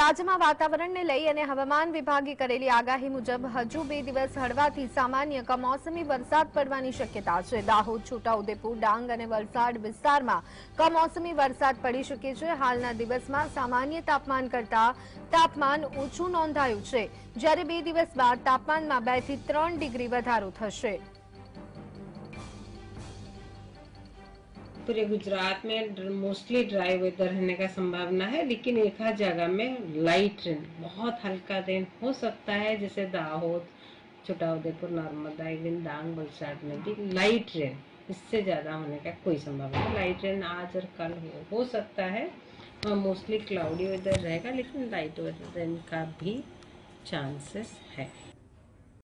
રાજ્યમાં વાતાવરણને લઈ અને હવામાન વિભાગે કરેલી આગાહી મુજબ હજુ 2 દિવસ હળવાથી સામાન્ય કમોસમી વરસાદ પડવાની શક્યતા છે। દાહોદ, છોટાઉદેપુર, ડાંગ અને વલસાડ વિસ્તારમાં કમોસમી વરસાદ પડી શકે છે। હાલના દિવસમાં સામાન્ય તાપમાન કરતા તાપમાન ઓછું નોંધાયું છે, જ્યારે 2 દિવસ બાદ તાપમાનમાં 2 થી 3 ડિગ્રી વધારો થશે। पूरे गुजरात में मोस्टली ड्राई वेदर रहने का संभावना है, लेकिन एक आध जगह में लाइट रेन, बहुत हल्का रेन हो सकता है, जैसे दाहोद, छोटाउदेपुर, नर्मदा, इवन डांग, वलसाड में भी लाइट रेन, इससे ज्यादा होने का कोई संभावना है। लाइट रेन आज और कल हो सकता है। मोस्टली क्लाउडी वेदर रहेगा, लेकिन लाइट रेन का भी चांसेस है।